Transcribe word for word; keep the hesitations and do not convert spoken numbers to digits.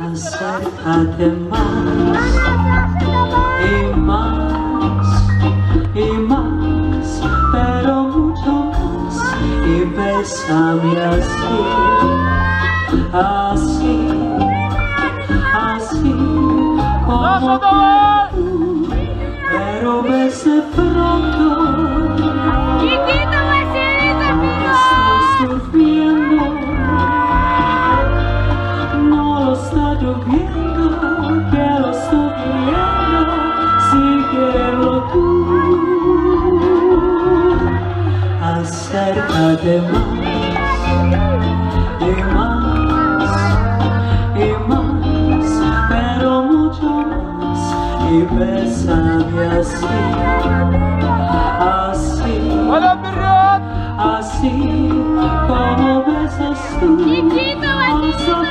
Acércate más y más y más, pero mucho más, y bésame así, así, así como tú, pero bese pronto. Chiquito, Vasilina, amigo. Estoy sufriendo, no lo está lloviendo, que lo estoy viendo, síguelo tú. Acércate más y más y más, pero mucho más, y bésame así, así, así como besas tú. Chiquito, Vasilina.